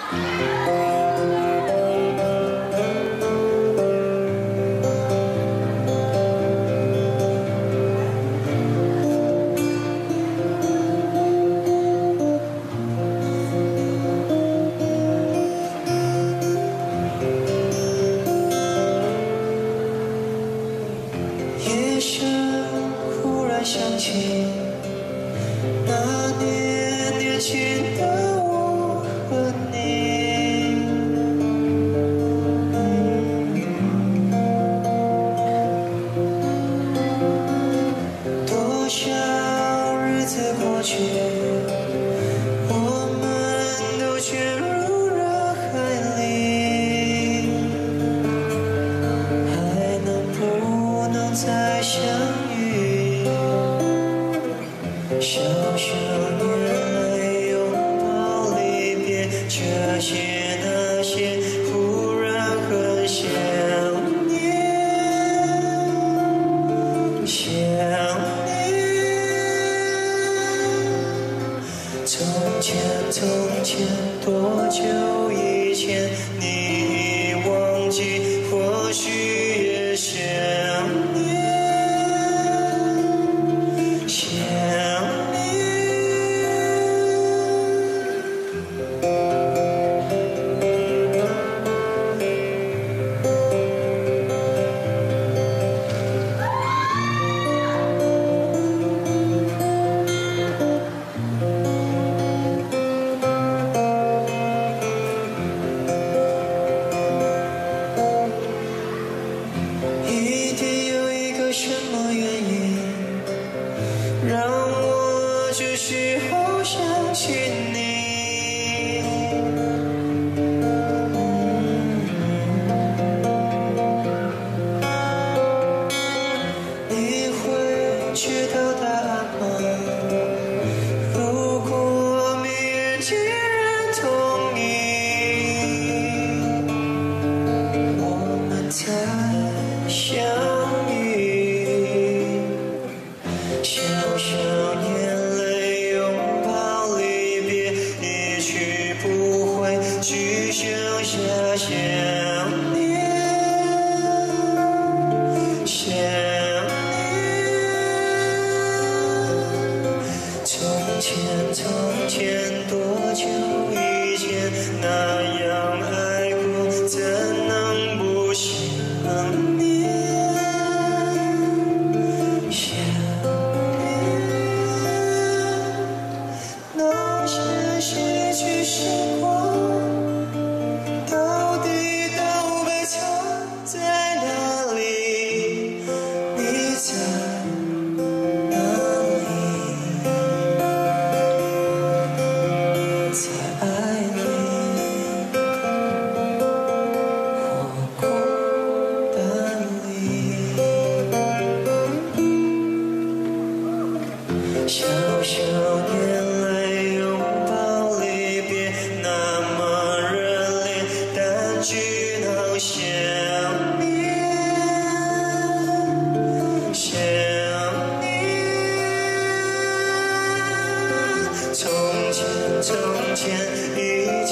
夜深忽然想起那年年轻的我和你，多少日子过去，我们都卷入人海里，还能不能再相遇？小小年来拥抱离别，这些那些，忽然很想念，想念。从前，从前，多久以前，你已忘记，或许也想念。一定有一个什么原因，让我这时候想起你。你会知道答案吗？如果命运既然同意，我们才相遇，小小眼泪拥抱离别，一去不回，只剩下想念，想念。从前，从前，多久以前，那样爱过，怎能不想念？想念那些失去时光，到底都被藏在哪里？你在哪里？在爱里，或孤单里。小小年来拥抱离别，那么热烈，但只能想念，想念。从前，从前，